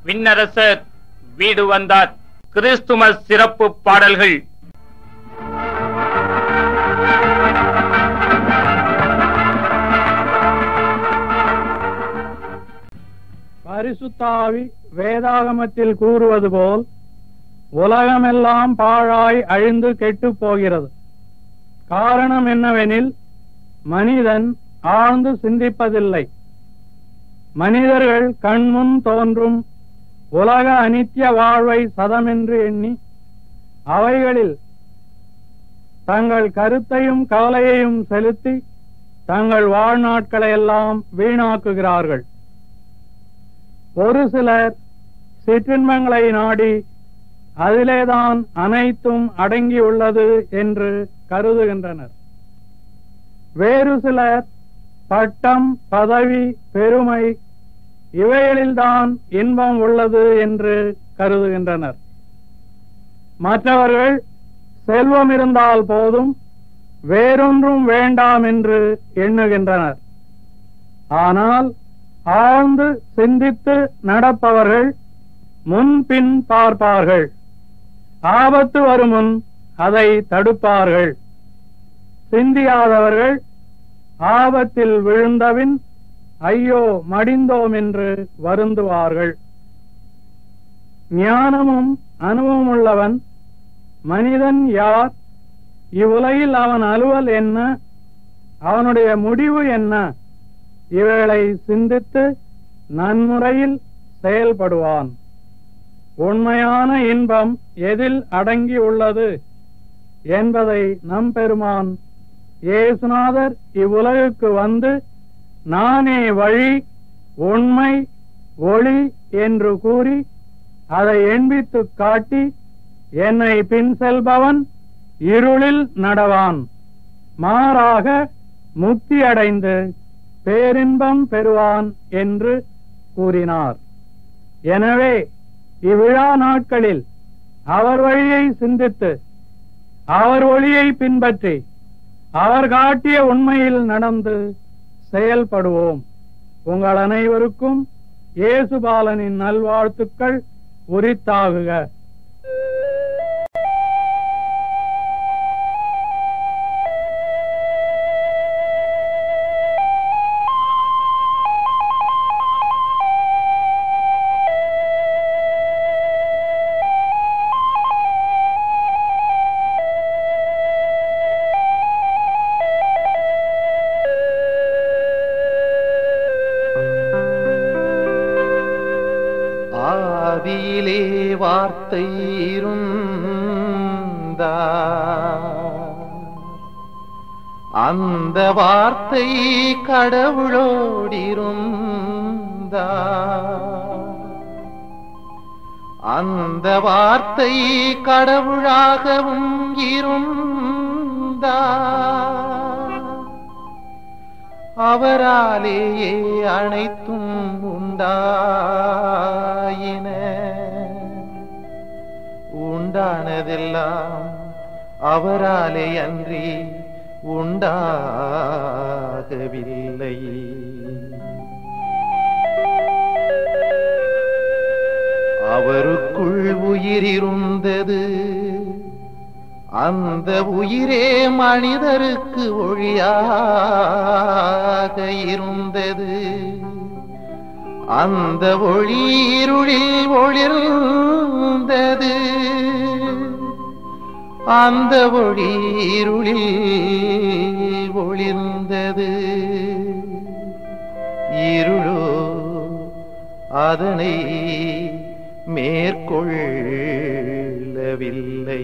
விண்ணரசர் வீடு வந்தார். கிறிஸ்துமஸ் சிறப்பு பாடல்கள். பரிசுத்த ஆவி வேதாகமத்தில் கூறுவது போல் உலகமெல்லாம் பாழாய் அழிந்து கெட்டுப் போகிறது. காரணம் என்னவெனில் மனிதன் ஆழ்ந்து சிந்திப்பதில்லை. மனிதர்கள் கண்முன் தோன்றும் உலக அனித்திய வாழ்வை சதமென்று எண்ணி அவைகளில் தங்கள் கருத்தையும் கவலையையும் செலுத்தி தங்கள் வாழ்நாட்களையெல்லாம் வீணாக்குகிறார்கள். ஒரு சிலர் சிற்றின்பங்களை நாடி அதிலேதான் அனைத்தும் அடங்கியுள்ளது என்று கருதுகின்றனர். வேறு சிலர் பட்டம், பதவி, பெருமை இவைகளில்தான் இன்பம் உள்ளது என்று கருதுகின்றனர். மற்றவர்கள் செல்வம் இருந்தால் போதும், வேறொன்றும் வேண்டாம் என்று எண்ணுகின்றனர். ஆனால் ஆழ்ந்து சிந்தித்து நடப்பவர்கள் முன்பின் பார்ப்பார்கள். ஆபத்து வரும் முன் அதை தடுப்பார்கள். சிந்தியாதவர்கள் ஆபத்தில் விழுந்தபின் ஐயோ மடிந்தோம் என்று வருந்துவார்கள். ஞானமும் அனுபவம் உள்ளவன் மனிதன் யார், இவ்வுலகில் அவன் அலுவல் என்ன, அவனுடைய முடிவு என்ன, இவைகளை சிந்தித்து நன்முறையில் செயல்படுவான். உண்மையான இன்பம் எதில் அடங்கி உள்ளது என்பதை நம் பெருமான் இயேசுநாதர் இவ்வுலகுக்கு வந்து நானே வழி, உண்மை, ஒளி என்று கூறி அதை எண்பித்து காட்டி என்னை பின் செல்பவன் இருளில் நடவான், மாறாக முக்தி அடைந்து பேரின்பம் பெறுவான் என்று கூறினார். எனவே இவ்விழா நாட்களில் அவர் வழியை சிந்தித்து அவர் ஒளியை பின்பற்றி அவர் காட்டிய உண்மையில் நடந்து செயல்படுவோம். உங்கள் அனைவருக்கும் இயேசுபாலனின் நல்வாழ்த்துக்கள் உரித்தாகுக. ஆதியிலே வார்த்தை இருந்தார், அந்த வார்த்தை கடவுளோடிருந்தார், அந்த வார்த்தை கடவுளாகவும் இருந்தார், அவராலேயே அனைத்தும் உண்டாயின, உண்டானதெல்லாம் அவராலே அன்றி உண்டாகவில்லை. அவருக்குள் உயிர் இருந்தது, அந்த உயிரே மனிதருக்கு ஒளியாக இருந்தது, அந்த ஒளி இருளில் ஒளிர்ந்தது, அந்த ஒளி இருளில் ஒளிர்ந்தது, இருளோ அதனை மேற்கொள்ளவில்லை,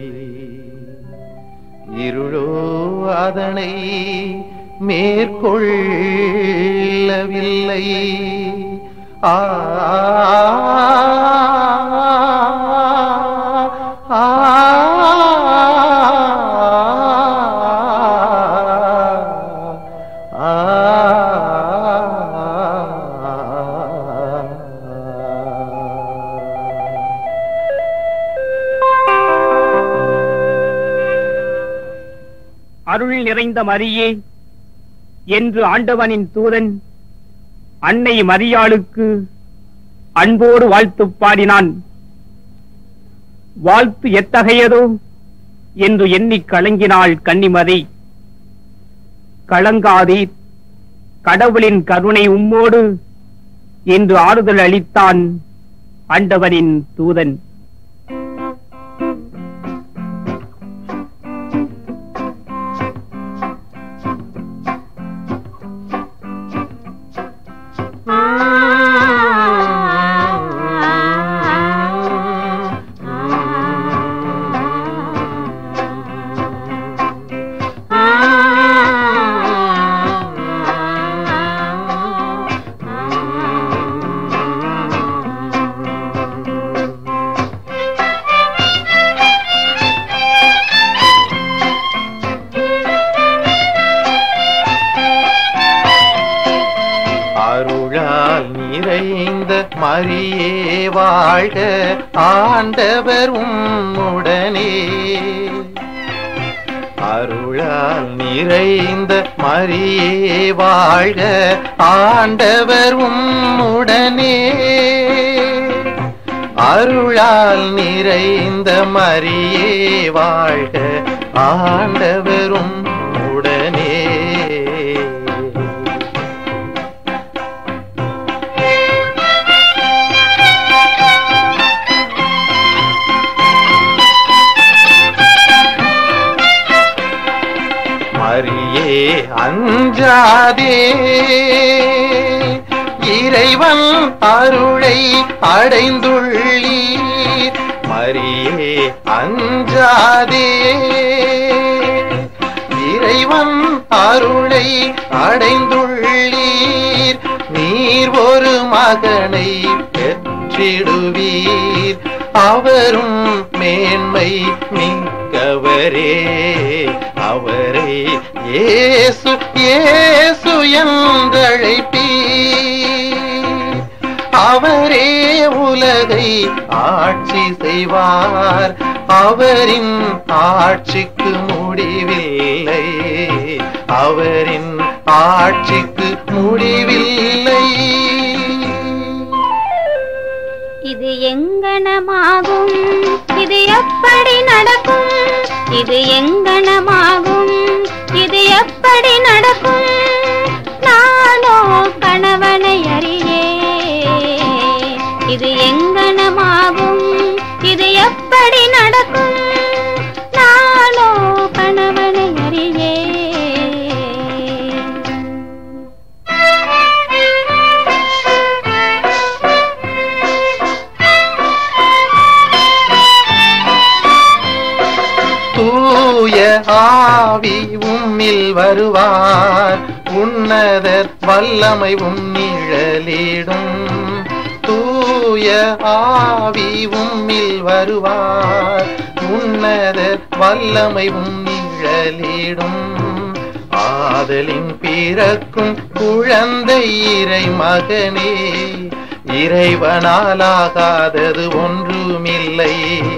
இருளோ அதனை மேற்கொள்ளவில்லை. ஆ அருள் நிறைந்த மரியே என்று ஆண்டவனின் தூதன் அன்னை மரியாளுக்கு அன்போடு வாழ்த்து பாடினான். வாழ்த்து எத்தகையதோ என்று எண்ணி கலங்கினாள் கன்னிமதி. கலங்காதீர், கடவுளின் கருணை உம்மோடு என்று ஆறுதல் அளித்தான் ஆண்டவரின் தூதன். மரியே வாழ்க, ஆண்டவர் உம்முடனே. அருளால் நிறைந்த மரியே வாழ்க, ஆண்டவர் உம்முடனே. அருளால் நிறைந்த மரியே வாழ்க, ஆண்டவர் உம்முடனே. மரியே அஞ்சாதே, இறைவன் அருளை அடைந்துள்ளீர். மரியே அஞ்சாதே, இறைவன் அருளை அடைந்துள்ளீர். நீர் ஒரு மகனை பெற்றிடுவீர், அவரும் மேன்மை மிக்கவரே. அவரை இயேசு இயேசு என்றழைப்பீர். அவரே உலகை ஆட்சி செய்வார், அவரின் ஆட்சிக்கு முடிவில்லை. அவரின் ஆட்சிக்கு முடிவில்லை. இது எங்கனமாகும், இது எப்படி நடக்கும்? இது எங்கனமாகும், இது எப்படி நடக்கும்? நானோ கணவனை அறியே. இது எங்கனமாகும், இது எப்படி நடக்கும்? நானோ கணவனை அறியே. தூய ஆவி உம்மில் வருவார், உன்னதர் வல்லமை உன்னிழலிடும். தூய ஆவி உம்மில் வருவார், உன்னதர் வல்லமை உன்னிழலிடும். ஆதலின் பிறக்கும் குழந்தை இறை மகனே, இறைவனாலாகாதது ஒன்றுமில்லை.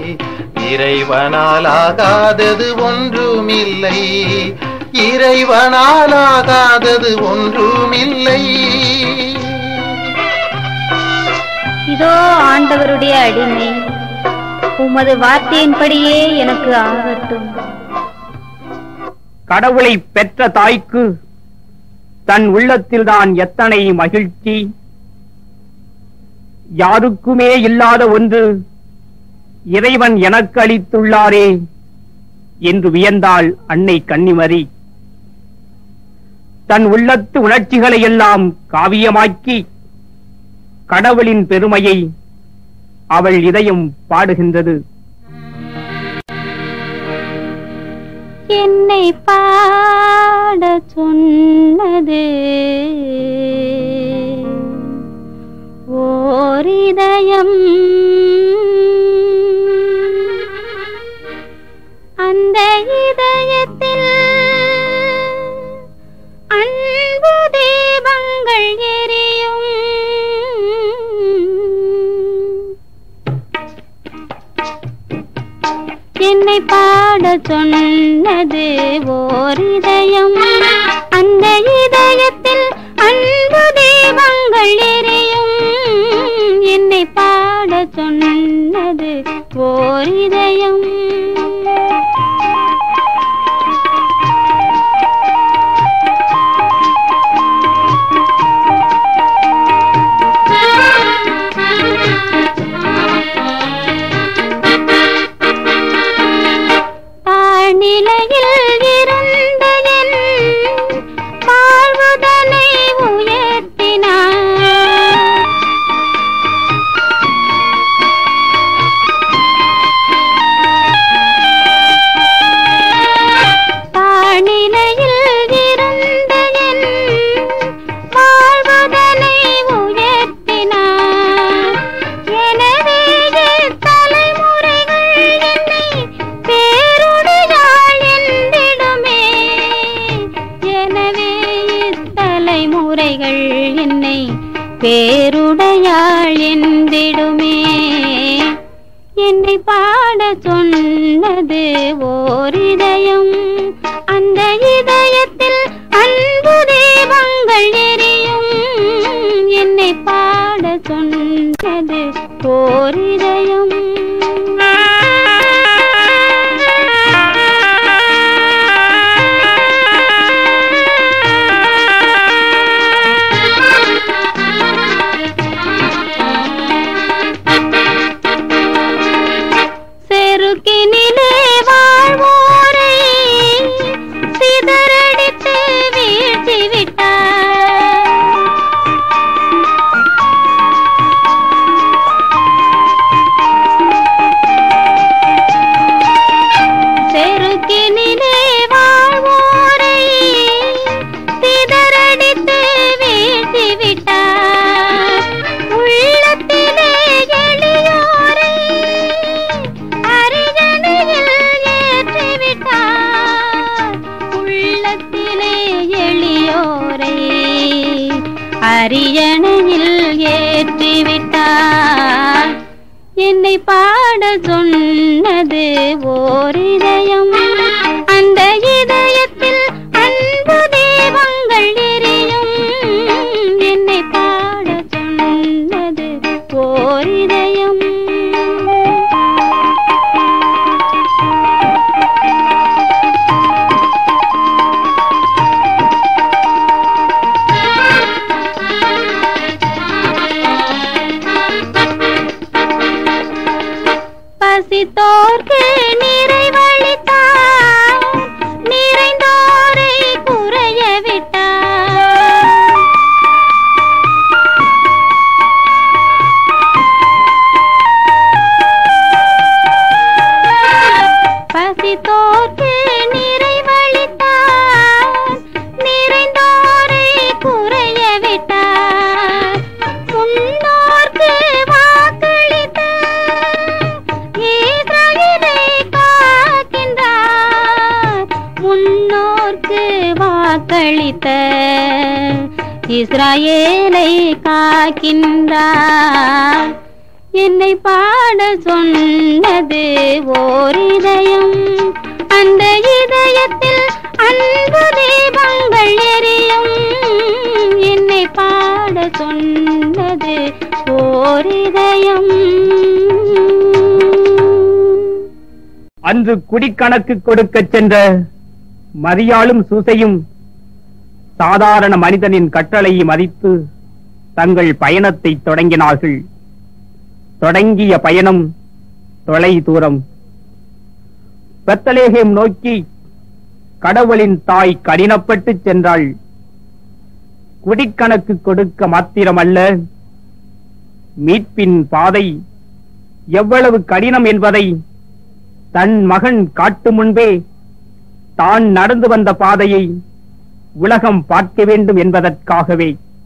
இறைவனாலாகாதது ஒன்றுமில்லை. இறைவனாலாகாதது ஒன்றுமில்லை. இதோ ஆண்டவருடைய அடிமை, உமது வார்த்தையின்படியே எனக்கு ஆகட்டும். கடவுளை பெற்ற தாய்க்கு தன் உள்ளத்தில்தான் எத்தனை மகிழ்ச்சி! யாருக்குமே இல்லாத ஒன்று இறைவன் எனக்கு அளித்துள்ளாரே என்று வியந்தாள் அன்னை கன்னிமரி. தன் உள்ளத்து உணர்ச்சிகளை எல்லாம் காவியமாக்கி கடவுளின் பெருமையை அவள் இதயம் பாடுகின்றது. என்னை பாட சொன்னது ஓர் இதயம், அந்த இதயத்தில் அன்பு தீபங்கள் எரியும். என்னை பாட சொன்னது ஓர் இதயம், அந்த இதயத்தில் அன்பு தீபங்கள் எரியும். என்னை ஓர் இதயம். பேருடையாள் என்றிடுமே. என்னை பாட சொன்னது ஓர் இதயம். அந்த இதயத்தில் அன்பு தீபங்கள் எரியும். என்னை பாட சொன்னது ஓர் இதயம். செருக்கினிலே வாழ்வோரை சிதறடித்து வீழ்த்தி விட்டார். செருக்கினிலே வாழ்வோரை சிதறடித்து வீழ்த்தி விட்டார். உள்ளத்திலே எளியோரை அரியணையில் ஏற்றிவிட்டார். என்னை பாட சொன்னது ஓர் இதயம். அந்த இதயத்தில் அன்பு தீபங்கள் எரியும். என்னை பாட சொன்னது ஓர் இதயம். பசித்தோர்க்கு நிறைவளித்தார். நிறைந்தோரை குறைய விட்டார். பசித்தோர்க்கு நிறைவளித்தார். நிறைந்தோரை குறைய விட்டார். முன்னோர்க்கு முன்னோர்க்கு வாக்களித்த இஸ்ராயேலை காக்கின்றார். என்னை பாட சொன்னது ஓர் இதயம். அந்த இதயத்தில் அன்பு தீபங்கள் எரியும். என்னை பாட சொன்னது ஓர் இதயம். அன்று குடிக்கணக்கு கொடுக்க சென்ற மரியாளும் சூசையும் சாதாரண மனிதனின் கட்டளையை மதித்து தங்கள் பயணத்தை தொடங்கினார்கள். தொடங்கிய பயணம் தொலை தூரம். பெத்லகேம் நோக்கி கடவுளின் தாய் கடினப்பட்டு சென்றாள். குடிக்கணக்கு கொடுக்க மாத்திரமல்ல, மீட்பின் பாதை எவ்வளவு கடினம் என்பதை தன் மகன் காட்டும் முன்பே தான் நடந்து வந்த பாதையை உலகம் பார்க்க வேண்டும் என்பதற்காகவே.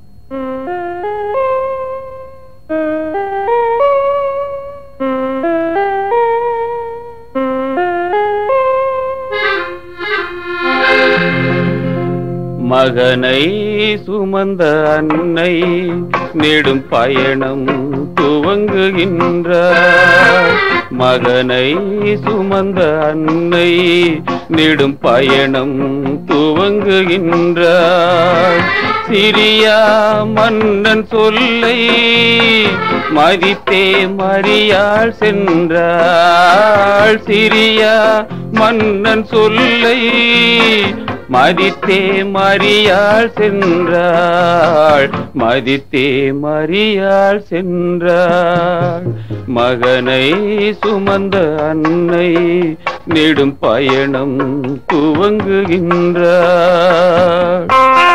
மகனை சுமந்த அன்னை நெடும் பயணம் துவங்குகின்றார். மகனை சுமந்த அன்னை நெடும் பயணம் துவங்குகின்றார். சிரியா மன்னன் சொல்லை மதித்தே மரியாள் சென்றாள் சிரியா மன்னன் சொல்லை மதித்தே மரியாள் சென்றாள் மதித்தே மரியாள் சென்றாள் மகனை சுமந்த அன்னை நெடும் பயணம் துவங்குகின்றாள்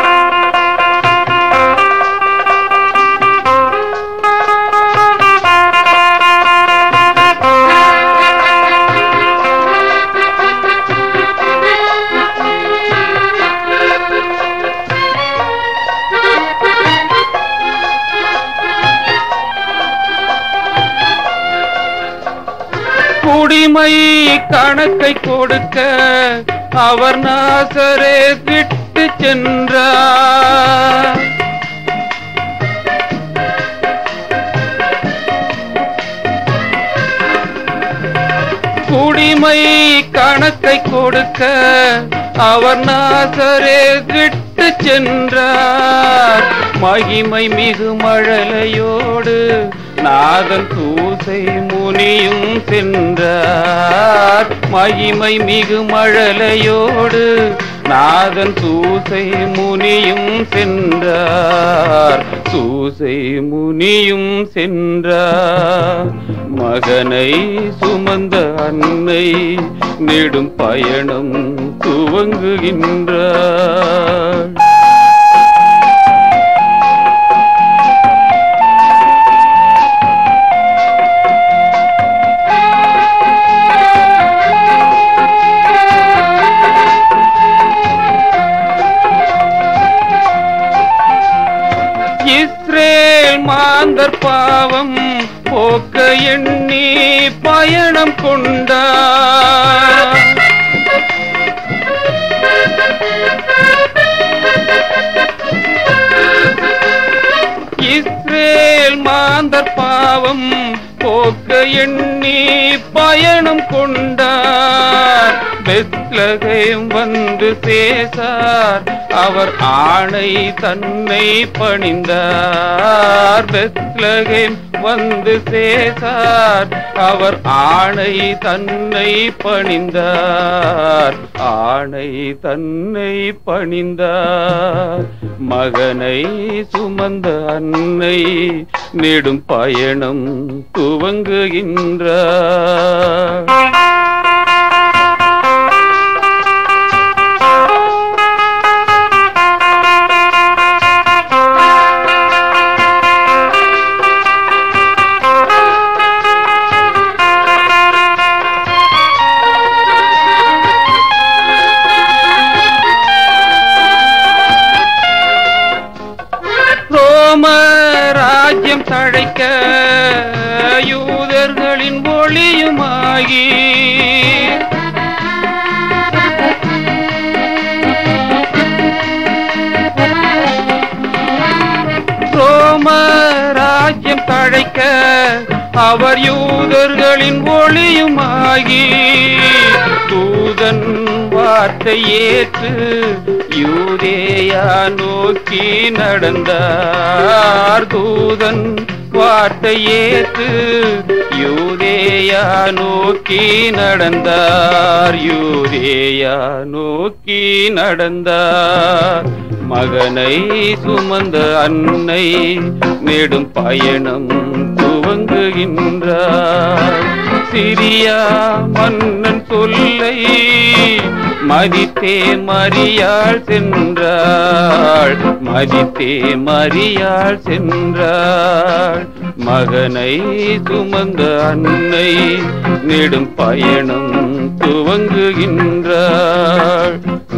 குடிமை கணக்கை கொடுக்க அவர் நாசரேத் விட்டு சென்றார் குடிமை கணக்கை கொடுக்க அவர் நாசரேத் விட்டு சென்றார் மகிமை மிகு மழலையோடு நாதன் தூசை முனியும் சென்றார் மகிமை மிகு மழலையோடு நாதன் தூசை முனியும் சென்றார் தூசை முனியும் சென்றார் மகனை சுமந்த அன்னை நெடும் பயணம் துவங்குகின்றார் மாந்தர் பாவம் போக்க எண்ணி பயணம் கொண்டார் இஸ்ரேல் மாந்தர் பாவம் போக்க எண்ணி பயணம் கொண்டார் பெத்லகேம் வந்து சேசார் அவர் ஆணை தன்னை பணிந்தார் பெத்லகேம் வந்து சேசார் அவர் ஆணை தன்னை பணிந்தார் ஆணை தன்னை பணிந்தார் மகனை சுமந்த அன்னை நெடும் பயணம் துவங்குகின்றார் ராஜ்யம் தழைக்க யூதர்களின் ஒளியுமாகி ரோம ராஜ்யம் தழைக்க அவர் யூதர்களின் ஒளியுமாகி தூதன் வார்த்தை ஏற்று யூதேயா நோக்கி நடந்தார் தூதன் வார்த்தை ஏற்று யூதேயா நோக்கி நடந்தார் யூதேயா நோக்கி நடந்தார் மகனை சுமந்த அன்னை நெடும் பயணம் துவங்குகின்றார் சிரியா மன்னன் சொல்லை மதித்தே மரியாள் சென்றாள் மதித்தே மரியாள் சென்றாள் மகனை சுமந்த அன்னை நெடும் பயணம் துவங்குகின்றாள்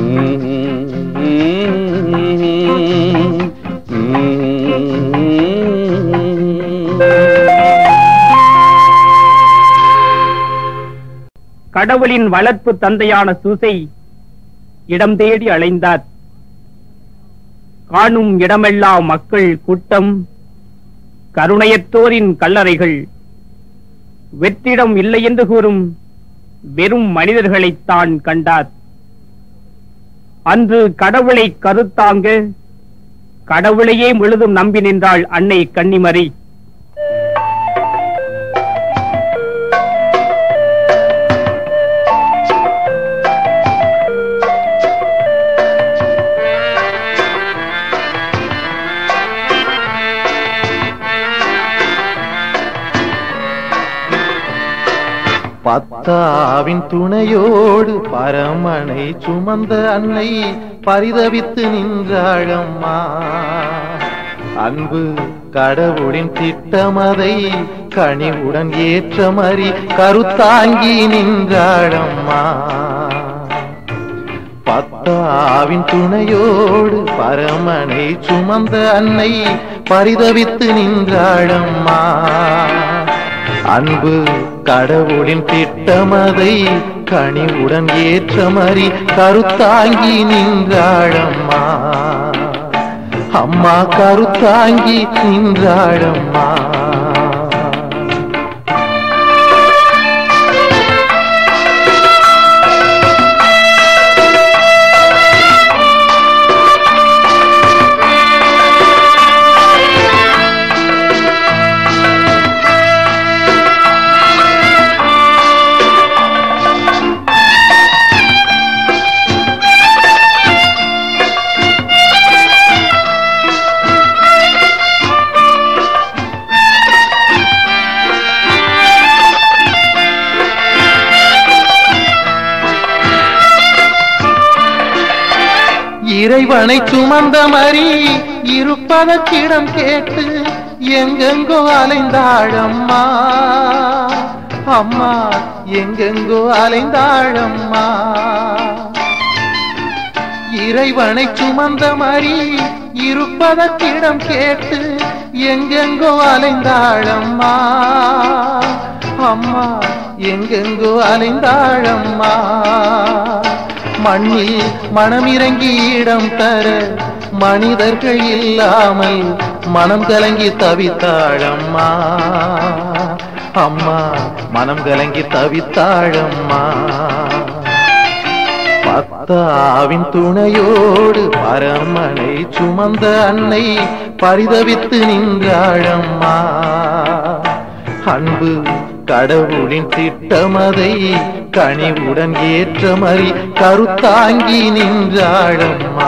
கடவுளின் வளர்ப்பு தந்தையான சூசை இடம் தேடி அலைந்தார். காணும் இடமெல்லாம் மக்கள் கூட்டம், கருணையற்றோரின் கல்லறைகள், வெற்றிடம் இல்லை என்று கூறும் வெறும் மனிதர்களைத்தான் கண்டார். அன்று கடவுளை கருத்தாங்க கடவுளையே முழுதும் நம்பி நின்றாள் அன்னை கன்னிமரி. பத்தாவின் துணையோடு பரமனை சுமந்த அன்னை பரிதவித்து நின்றாளம்மா. அன்பு கடவுளின் திட்டமதை கனிவுடன் ஏற்றமறி கருத்தாங்கி நின்றாளம்மா. பத்தாவின் துணையோடு பரமனை சுமந்த அன்னை பரிதவித்து நின்றாளம்மா. அன்பு கடவுளின் திட்டமதை கனிவுடன் ஏற்றமறி கருத்தாங்கி நின்றாளம்மா. அம்மா கருத்தாங்கி நின்றாளம்மா. இறைவனை சுமந்த மறி இருப்பதற்கிடம் கேட்டு எங்கெங்கோ அலைந்தாளம்மா. அம்மா எங்கெங்கோ அலைந்தாளம்மா. இறைவனை சுமந்த மறி இருப்பதற்கிடம் கேட்டு எங்கெங்கோ அலைந்தாளம்மா. அம்மா எங்கெங்கோ அலைந்தாளம்மா. மண்ணில் மனமிறங்கி இடம் தர மனிதர்கள் இல்லாமல் மனம் கலங்கி தவித்தாளம்மா. அம்மா மனம் கலங்கி தவித்தாளம்மா. பத்தாவின் துணையோடு பரமனை சுமந்த அன்னை பரிதவித்து நின்றாளம்மா. அன்பு கடவுளின் திட்டமதை கனிவுடன் ஏற்றமறி கருத்தாங்கி நின்றாளம்மா.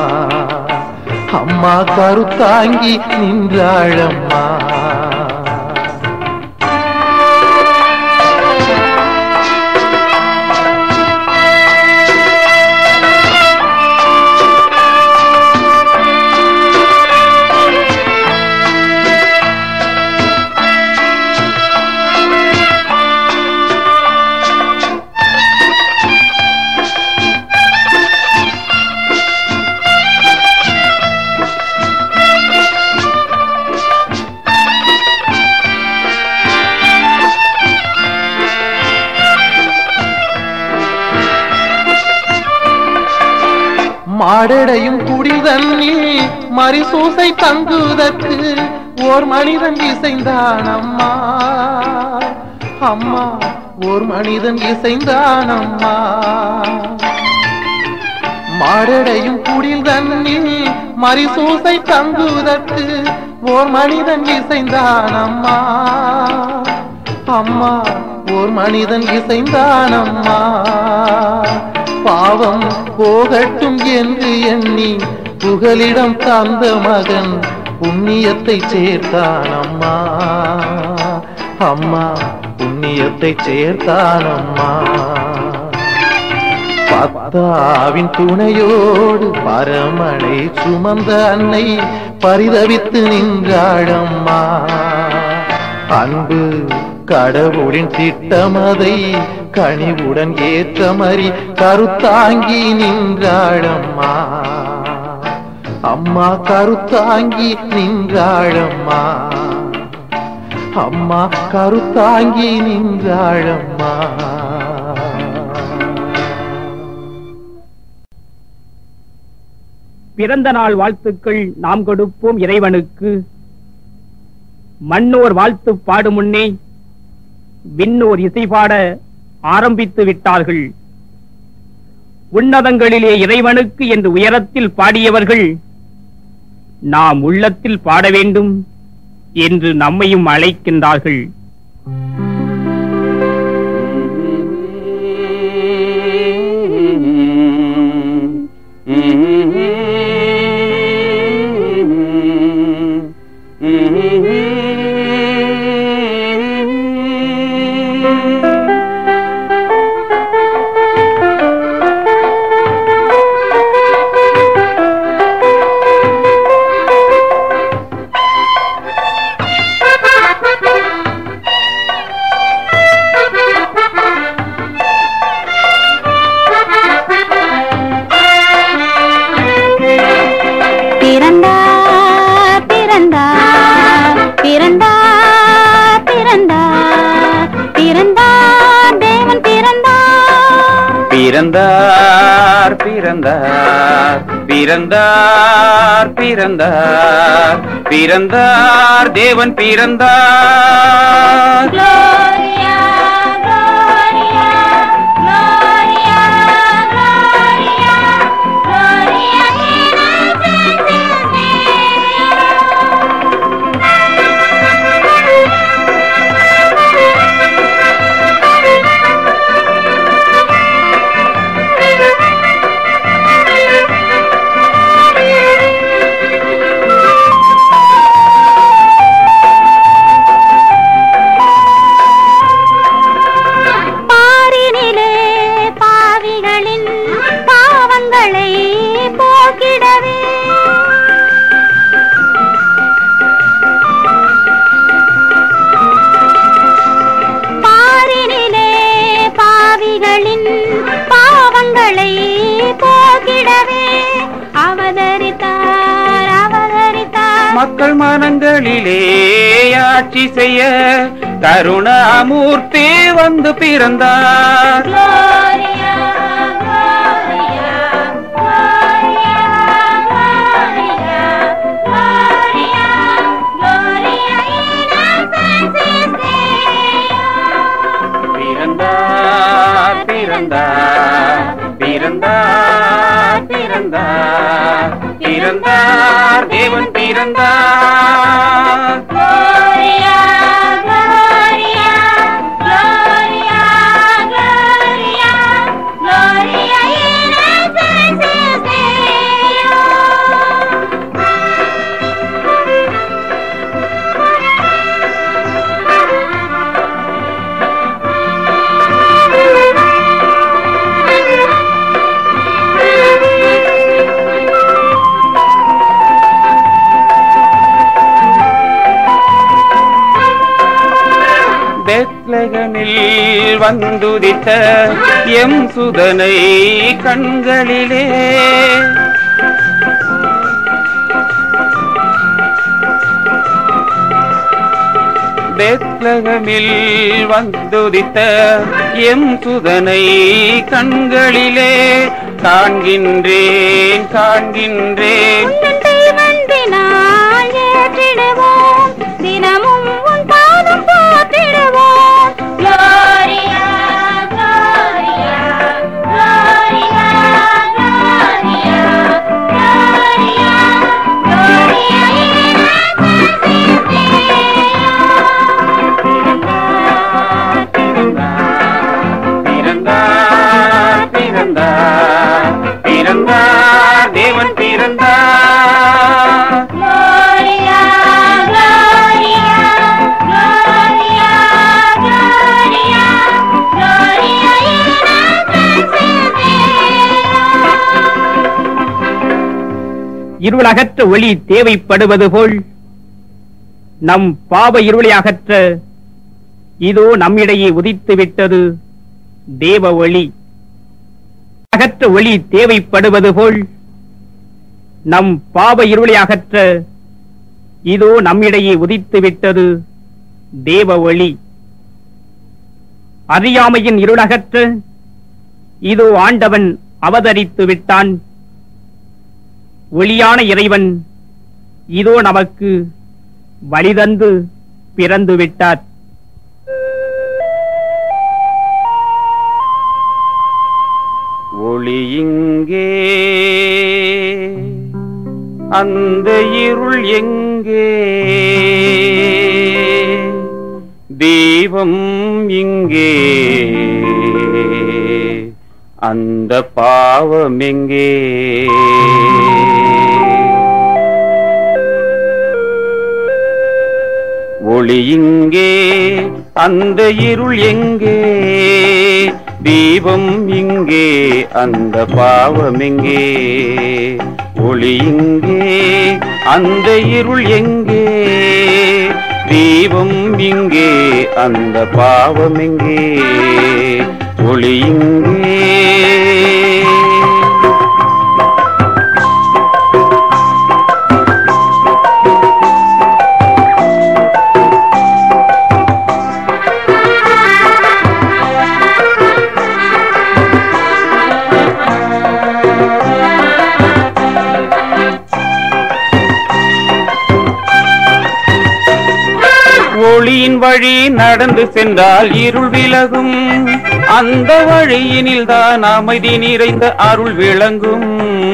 அம்மா கருத்தாங்கி நின்றாளம்மா. மாடடையும் குடிதன்னில் மரிசூசை தங்குவதற்கு ஓர் மனிதன் இசைந்தானம்மா. அம்மா ஓர் மனிதன் இசைந்தானம்மா. மாடடையும் குடிதன்னில் மரிசூசை தங்குவதற்கு ஓர் மனிதன் இசைந்தானம்மா. அம்மா ஓர் மனிதன் இசைந்தானம்மா. பாவம் போகட்டும் என்று எண்ணி புகலிடம் தந்த மகன் புண்ணியத்தை சேர்த்தானம்மா. அம்மா புண்ணியத்தை சேர்த்தானம்மா. பத்தாவின் துணையோடு பரமனை சுமந்த அன்னை பரிதவித்து நின்றாளம்மா. அன்பு கடவுளின் திட்டமதை கனிவுடன் ஏற்றமறி கருத்தாங்கி நின்றாளம்மா. அம்மா கருத்தாங்கி நின்றாளம்மா. அம்மா கருத்தாங்கி நின்றாளம்மா. பிறந்த நாள் வாழ்த்துக்கள் நாம் கொடுப்போம் இறைவனுக்கு. மண்ணோர் வாழ்த்து பாடும் முன்னே விண்ணோர் இசை பாட ஆரம்பித்து விட்டார்கள். உன்னதங்களிலே இறைவனுக்கு என்று உயரத்தில் பாடியவர்கள் நாம் உள்ளத்தில் பாட வேண்டும் என்று நம்மையும் அழைக்கின்றார்கள். பிறந்தார் பிறந்தார் பிறந்தார் பிறந்தார் பிறந்தார் தேவன் பிறந்தார். Gloria, Gloria, Gloria, Gloria, Gloria in excelsis பாரினிலே பாவிகளின் பாவங்களை போக்கிடவே பாரினிலே பாவிகளின் பாவங்களை போக்கிடவே அவதரித்தார் அவதரித்தார். மக்கள் மனங்களிலே ஆட்சி செய்ய கருணாமூர்த்தி வந்து பிறந்தார். Gloria, Gloria, Gloria, Gloria, Gloria, Gloria in excelsis பிறந்தார் பிறந்தார் பிறந்தார் பிறந்தார் பிறந்தார் தேவன் பிறந்தார். Gloria, Gloria, Gloria, Gloria, Gloria in excelsis பெத்லகேமில் வந்துதித்த எம் சுதனை கண்களிலே பெத்லகேமில் வந்துதித்த எம் சுதனை கண்களிலே காண்கின்றேன் காண்கின்றேன். வந்தினால் ஏற்றிடுவோம் தினமும் உன் பாதம் போற்றிடுவோம். Gloria, Gloria, Gloria, Gloria, Gloria, Gloria in excelsis பிறந்தார் பிறந்தார் பிறந்தார் தேவன் பிறந்தார். Gloria, Gloria, Gloria, Gloria, Gloria in excelsis இருளகற்ற ஒளி தேவைப்படுவது போல் நம் பாவ இருளை அகற்ற இதோ நம்மிடையே உதித்து விட்டது தேவ ஒளி. அகற்ற ஒளி தேவைப்படுவது போல் நம் பாவ இருளை அகற்ற இதோ நம்மிடையே உதித்து விட்டது தேவ ஒளி. அறியாமையின் இருளகற்ற இதோ ஆண்டவன் அவதரித்து விட்டான். ஒளியான இறைவன் இதோ நமக்கு வழிதந்து பிறந்து விட்டார். ஒளி இங்கே அந்த இருள் எங்கே, தெய்வம் இங்கே அந்த பாவம் எங்கே. ஒளி இங்கே அந்த இருள் எங்கே, தீபம் இங்கே அந்த பாவம் எங்கே. ஒளி இங்கே அந்த இருள் எங்கே, தீபம் இங்கே அந்த பாவம் எங்கே. ஒளி இங்கே ஒளியின் வழி நடந்து சென்றால் இருள் விலகும், அந்த வழியினில் தான் அமைதி நிறைந்த அருள் விளங்கும்.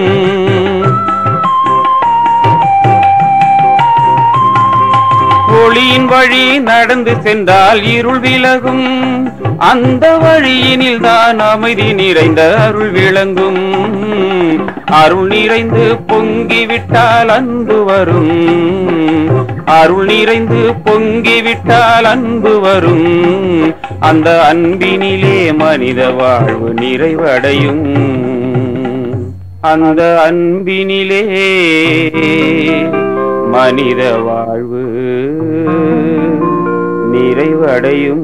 ஒளியின் வழி நடந்து சென்றால் இருள் விலகும், அந்த வழியினில் தான் அமைதி நிறைந்த அருள் விளங்கும். அருள் நிறைந்து பொங்கிவிட்டால் அன்பு வரும், அருள் நிறைந்து பொங்கிவிட்டால் அன்பு வரும். அந்த அன்பினிலே மனித வாழ்வு நிறைவடையும், அந்த அன்பினிலே மனித வாழ்வு நிறைவடையும்.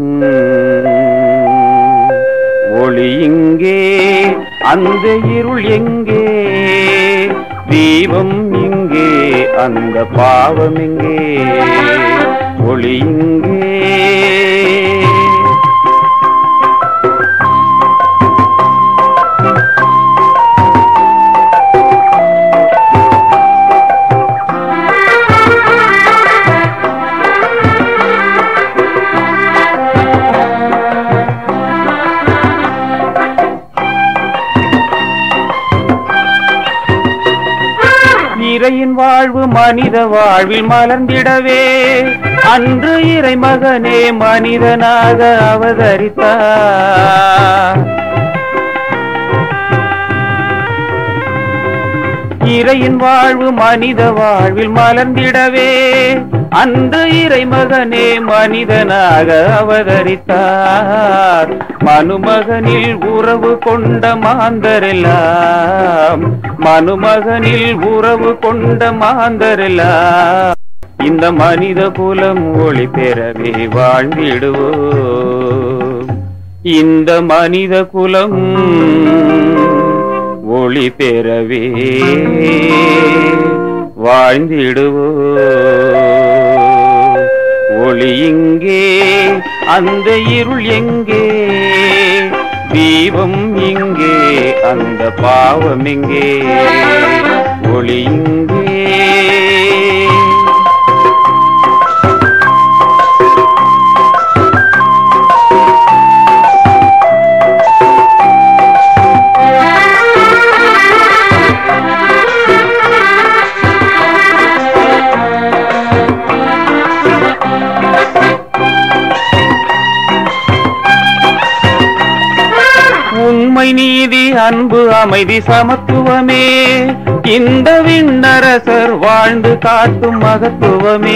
ஒளி இங்கே, அந்த இருள் எங்கே? தீபம் இங்கே, அந்த பாவம் எங்கே? ஒளி இங்கே. இறையின் வாழ்வு மனித வாழ்வில் மலர்ந்திடவே அன்று இறை மகனே மனிதனாக அவதரித்தார். இறையின் வாழ்வு மனித வாழ்வில் மலர்ந்திடவே அன்று இறை மகனே மனிதனாக அவதரித்தார். மனுமகனில் உறவு கொண்ட மாந்தரெல்லாம், மனுமகனில் உறவு கொண்ட மாந்தரெல்லாம் இந்த மனித குலம் ஒளி பெறவே வாழ்ந்திடுவோம். இந்த மனித குலம் ஒளி பெறவே வாழ்ந்திடுவோம். ஒளி இங்கே, அந்த இருள் எங்கே? தீபம் இங்கே, அந்த பாவம் எங்கே? ஒளி இங்கே. உண்மை நீதி அன்பு அமைதி சமத்துவமே இந்த விண்ணரசர் வாழ்ந்து காட்டும் மகத்துவமே.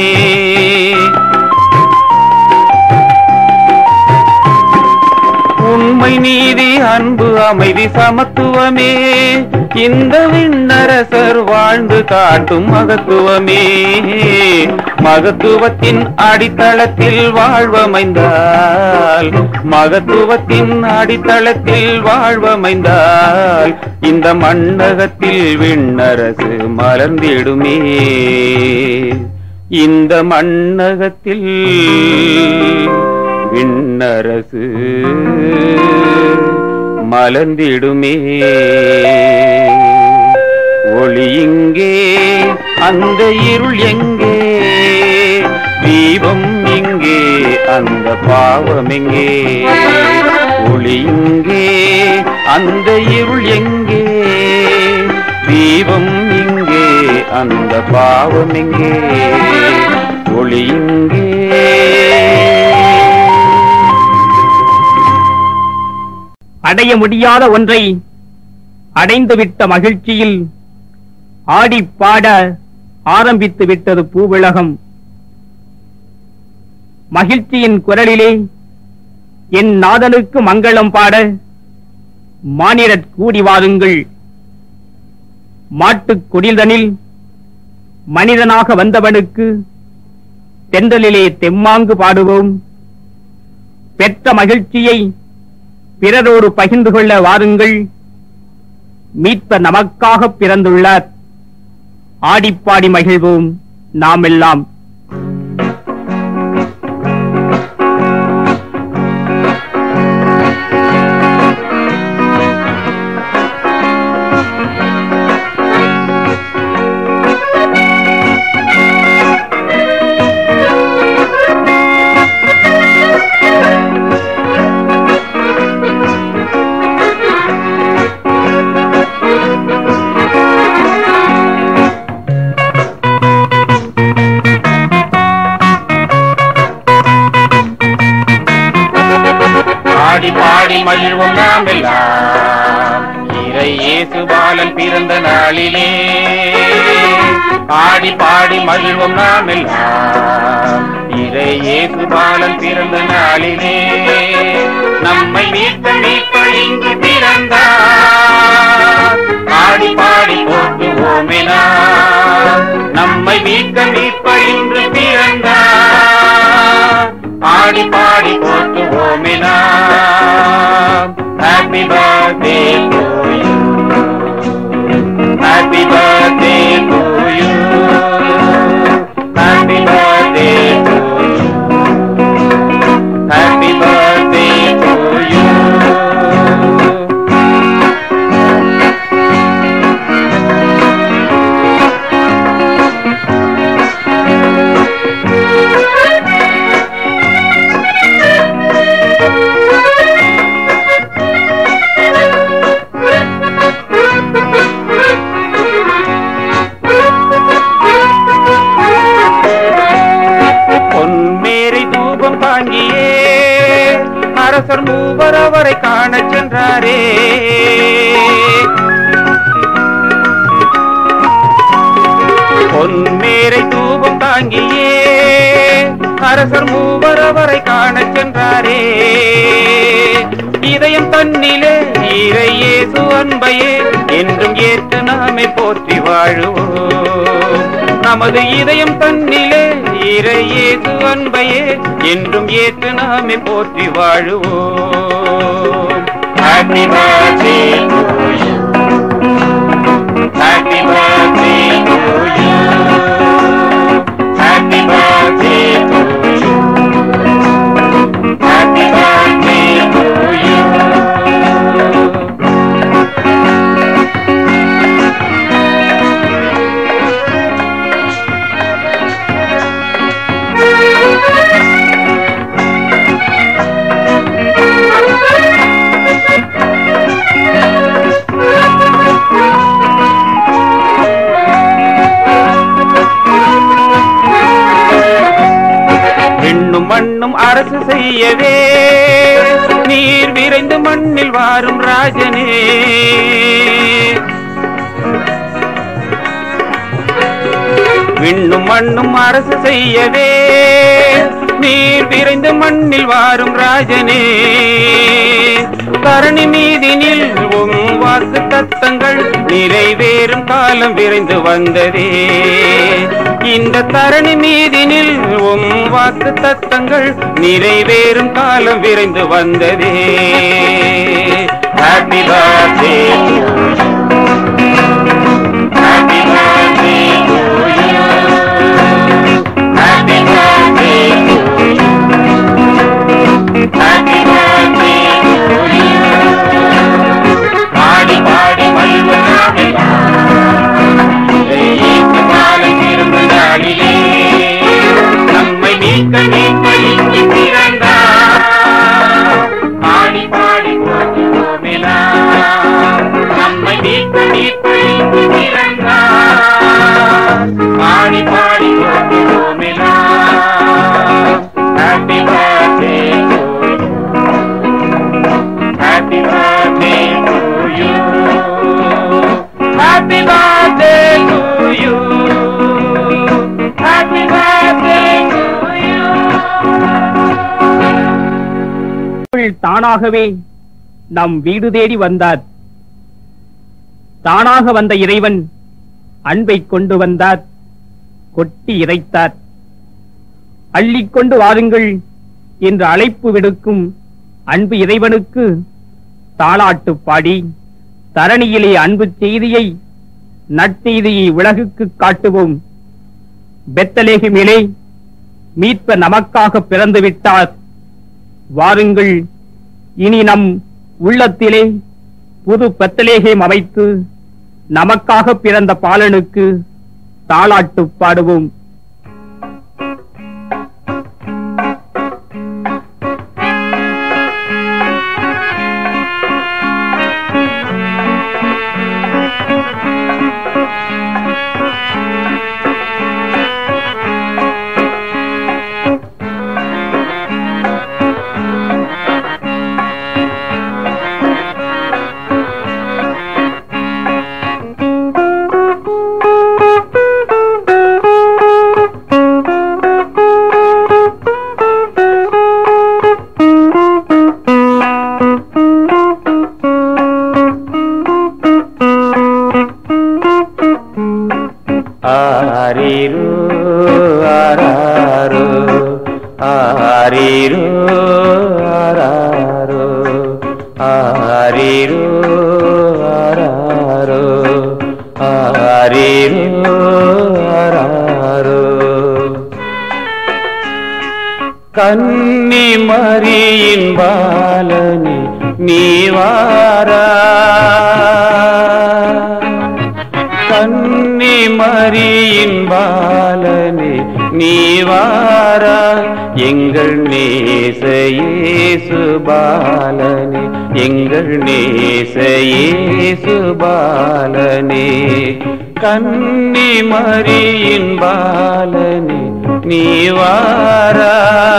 உண்மை நீதி அன்பு அமைதி சமத்துவமே இந்த விண்ணரசர் வாழ்ந்து காட்டும் மகத்துவமே. மகத்துவத்தின் அடித்தளத்தில் வாழ்வமைந்தால், மகத்துவத்தின் அடித்தளத்தில் வாழ்வமைந்தால் இந்த மண்ணகத்தில் விண்ணரசு மலர்ந்திடுமே. இந்த மண்ணகத்தில் விண்ணரசு மலர்ந்திடுமே. ஒளி இங்கே, அந்த இருள் எங்கே? தீபம் இங்கே, அந்த பாவம் எங்கே? ஒளி இங்கே, அந்த இருள் எங்கே? தீபம் இங்கே, அந்த பாவம் எங்கே? ஒளி இங்கே. அடைய முடியாத ஒன்றை அடைந்துவிட்ட மகிழ்ச்சியில் ஆடி பாட ஆரம்பித்து விட்டது பூவுலகம். மகிழ்ச்சியின் குரலிலே என் நாதனுக்கு மங்களம் பாட மானிடர் கூடி வாருங்கள். மாட்டுக் குடில்தனில் மனிதனாக வந்தவனுக்கு தென்றலிலே தெம்மாங்கு பாடுவோம். பெற்ற மகிழ்ச்சியை பிறரோடு பகிர்ந்து கொள்ள வாருங்கள். மீட்பர் நமக்காக பிறந்துள்ளார். ஆடிப்பாடி மகிழ்வோம் நாமெல்லாம். பாடி மகிழ்வோம் நாம் எல்லாம் இறை இயேசு பாலன் பிறந்த நாளிலே. ஆடி பாடி மகிழ்வோம் நாம் எல்லாம் இறை இயேசு பாலன் பிறந்த நாளிலே. நம்மை மீட்க மீட்பர் இங்கு பிறந்தார், ஆடி பாடி போற்றுவோமே நாம். நம்மை மீட்க மீட்பர் இன்று பிறந்தார், ஆடி பாடி போற்றுவோமே நாம். Happy birthday to you, happy birthday to you, happy birthday to you, happy birthday to you. அரசர் மூவர் அவரை காண சென்றாரே. பொன்மேரை தூபம் தாங்கியே அரசர் மூவர் அவரை காண சென்றாரே. இதயம் தன்னிலே இறை இயேசு அன்பையே என்றும் ஏற்று நாமே போற்றி வாழுவோம். நமது இதயம் தன்னிலே இறை இயேசு அன்பையே என்றும் ஏற்று நாமே போற்றி வாழுவோம். Happy birthday to you, happy birthday to you, happy birthday to you, happy birthday to you. மண்ணும் அரசு செய்யவே நீர் விரைந்து மண்ணில் வாரும் ராஜனே. விண்ணும் மண்ணும் அரசு செய்யவே நீர் விரைந்து மண்ணில் வாரும் ராஜனே. தரணி மீதினில் வாக்கு தத்தங்கள் நிறைவேறும் காலம் விரைந்து வந்ததே. இந்த தரணி மீதினில் வாக்கு தத்தங்கள் நிறைவேறும் காலம் விரைந்து வந்ததே. Happy birthday to you, happy birthday to you, happy birthday to you, happy birthday to you. பாடி பாடி மகிழ்வோம் இயேசு பாலன் பிறந்த நாளிலே. நம்மை மீட்க மீட்பர் இங்கு பிறந்தார், ஆடி பாடி போற்றுவோமே நாம். நம்மை மீட்க மீட்பர் இங்கு பிறந்தார், ஆடி பாடி போற்றுவோமே நாம். Happy birthday to you, happy birthday to you, happy birthday to you, happy birthday to you. தானாகவே நம் வீடு தேடி வந்தார். தானாக வந்த இறைவன் அன்பை கொண்டு வந்தார், கொட்டி இறைத்தார். அள்ளிக்கொண்டு வாருங்கள் என்று அழைப்பு விடுக்கும் அன்பு இறைவனுக்கு தாலாட்டு பாடி தரணியிலே அன்பு செய்தியை நற்செய்தியை உலகுக்கு காட்டுவோம். பெத்லகேமிலே மீட்பர் நமக்காக பிறந்து விட்டார். வாருங்கள், இனி நம் உள்ளத்திலே புது பெத்லகேம் அமைத்து நமக்காக பிறந்த பாலனுக்கு தாலாட்டு பாடுவோம். ஆரீரோ ஆராரோ ஆரீரோ ஆராரோ ஆரீரோ ஆராரோ. கன்னி மரியின் பாலனி நீவாரா கன்னி மரியின் பாலனி நீவாரா எங்கள் நேச இயேசு பாலனி எங்கள் நேச இயேசு பாலனி கன்னி மரியின் பாலனி நீவாரா.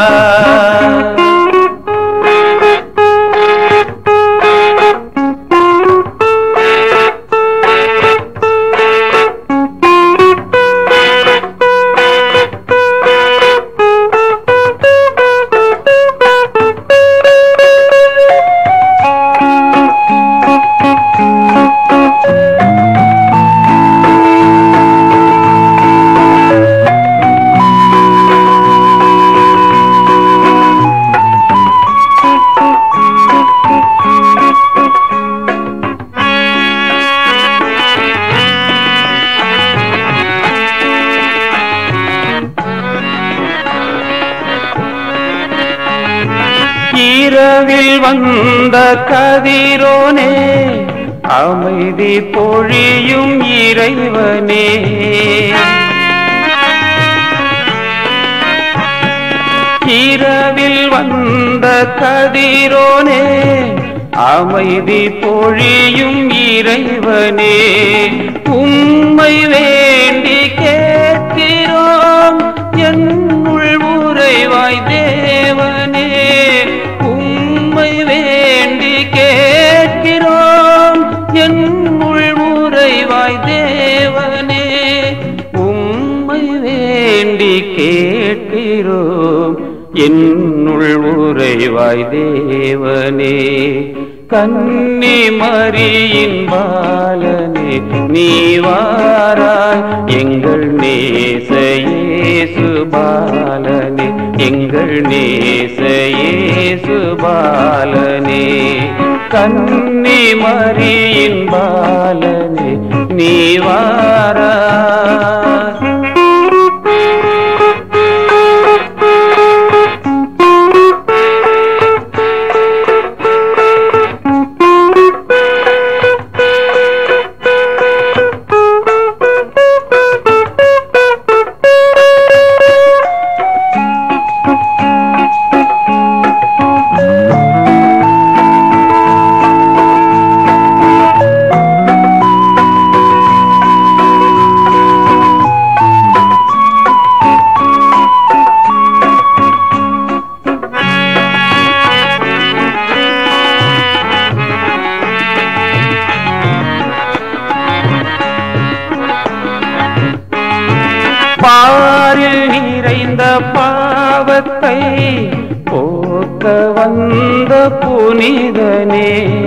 இரவில் வந்த கதிரோனே அமைதி பொழியும் இறைவனே இரவில் வந்த கதிரோனே அமைதி பொழியும் இறைவனே உம்மை வேண்டி கேட்கிறோம் என்னுள் உறைவாய் தேவனே உம்மை வேண்டி கேட்கிறோம் என்னுள் உறைவாய் தேவனே உம்மை வேண்டி கேட்கிறோம் என்னுள் உறைவாய் தேவனே கன்னி மரியின் பாலனே நீவாராய் எங்கள் நேச இயேசு பாலனே எங்கள் நேச இயேசு பாலனே கன்னி மரியின் பாலனே நீவாராய். பாரில் நிறைந்த பாவத்தை போக்க வந்த புனிதனே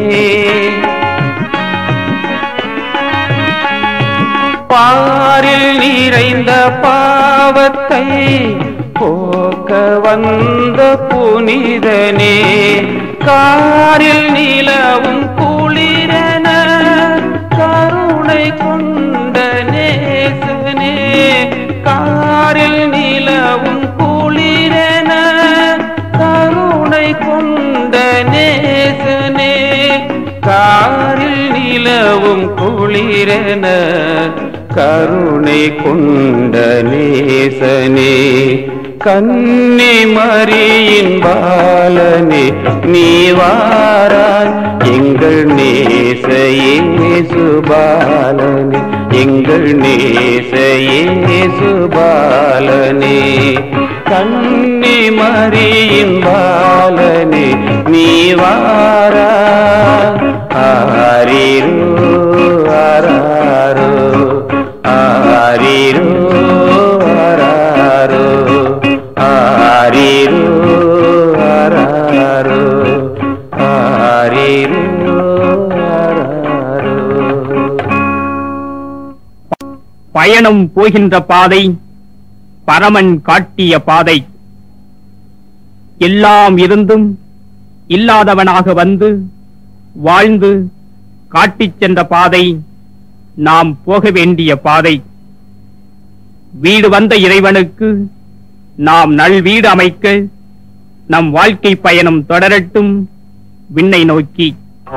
பாரில் நிறைந்த பாவத்தை போக்க வந்த புனிதனே காரில் நிலவும் குளிரென கருணை கொண்ட நேசனே காரில் நிலவும் குளிரென கருணை கொண்ட நேசனே காரில் நிலவும் குளிரென கருணை கொண்ட நேசனே கன்னி மரியின் பாலனே நீவாராய் எங்கள் நேச இயேசு பாலனே எங்கள் நேச இயேசு பாலனே கன்னி மரியின் பாலனே நீவாராய் ஆரீரோ ஆராரோ ஆரீரோ ஆராரோ ஆரீரோ ஆராரோ ஆரீரோ ஆராரோ. பயணம் போகின்ற பாதை பரமன் காட்டிய பாதை எல்லாம் இருந்தும் இல்லாதவனாக வந்து வாழ்ந்து காட்டிச் சென்ற பாதை நாம் போக வேண்டிய பாதை. வீடு வந்த இறைவனுக்கு நாம் நல்வீடு அமைக்க நம் வாழ்க்கை பயணம் தொடரட்டும் விண்ணை நோக்கி.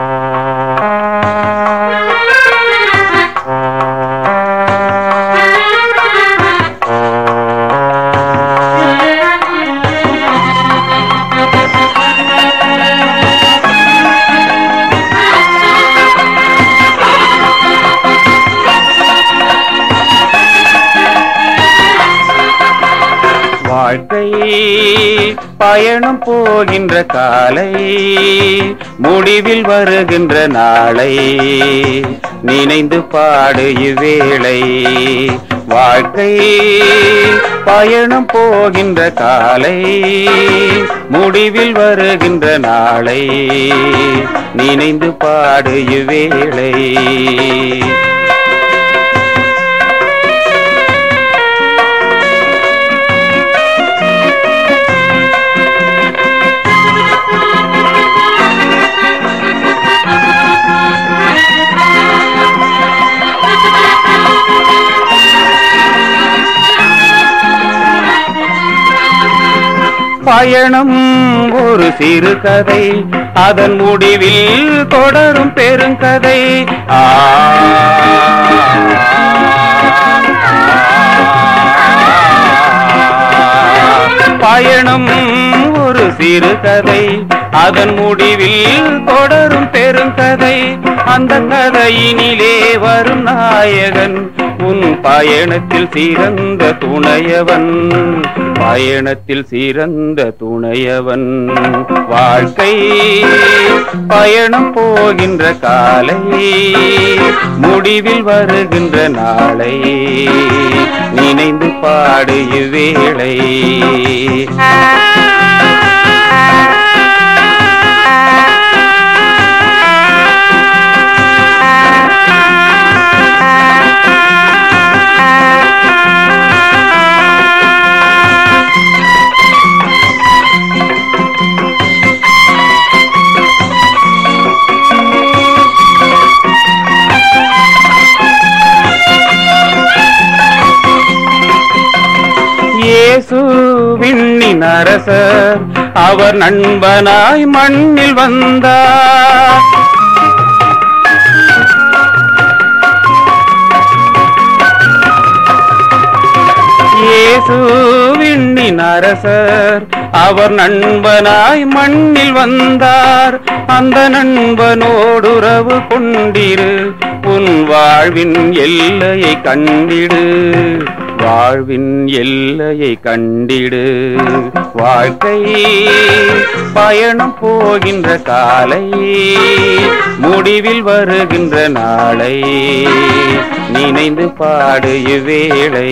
வாழ்க்கை பயணம் போகின்ற காலை, முடிவில் வருகின்ற நாளை நினைந்து பாடு இவ்வேளை. வாழ்க்கை பயணம் போகின்ற காலை, முடிவில் வருகின்ற நாளை நினைந்து பாடு இவ்வேளை. பயணம் ஒரு சிறு கதை, அதன் முடிவில் தொடரும் பெருங்கதை. பயணம் ஒரு சிறு கதை, அதன் முடிவில் தொடரும் பெருங்கதை. அந்த கதையினிலே வரும் நாயகன் உன் பயணத்தில் சிறந்த துணையவன், பயணத்தில் சிறந்த துணையவன். வாழ்க்கை பயணம் போகின்ற காலை, முடிவில் வருகின்ற நாளை நினைந்து பாடு இவ்வேளை. இயேசு விண்ணின் அரசர், அவர் நண்பனாய் மண்ணில் வந்தார். இயேசு விண்ணின் அரசர், அவர் நண்பனாய் மண்ணில் வந்தார். அந்த நண்பனோடு உறவு கொண்டிரு, உன் வாழ்வின் எல்லையை கண்டிடு, வாழ்வின் எல்லையை கண்டிடு. வாழ்க்கை பயணம் போகின்ற காலை, முடிவில் வருகின்ற நாளை நினைந்து பாடு இவ்வேளை.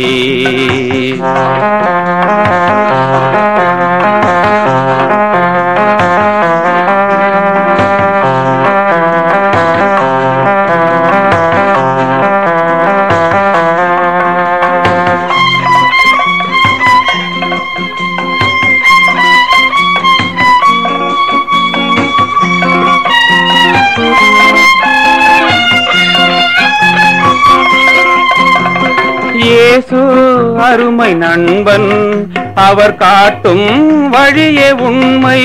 இயேசு அருமை நண்பன், அவர் காட்டும் வழியே உண்மை.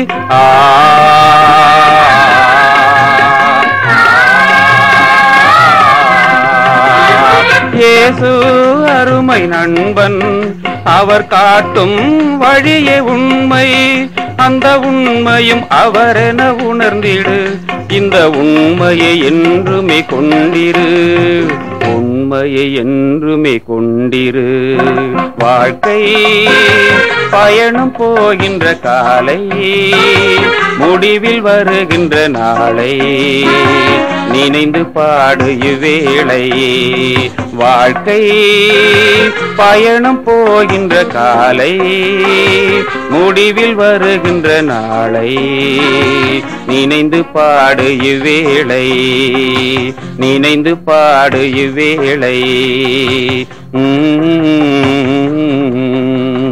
இயேசு அருமை நண்பன், அவர் காட்டும் வழியே உண்மை. அந்த உண்மையும் அவரென உணர்ந்திடு, இந்த உண்மையை என்றுமே கொண்டிரு, உண்மையை என்றுமே கொண்டிரு. வாழ்க்கை பயணம் போகின்ற காலை, முடிவில் வருகின்ற நாளை நினைந்து பாடு இவ்வேளை. வாழ்க்கை பயணம் போகின்ற காலை, முடிவில் வருகின்ற நாளை நினைந்து பாடு இவ்வேளை, நினைந்து பாடு இவ்வேளை.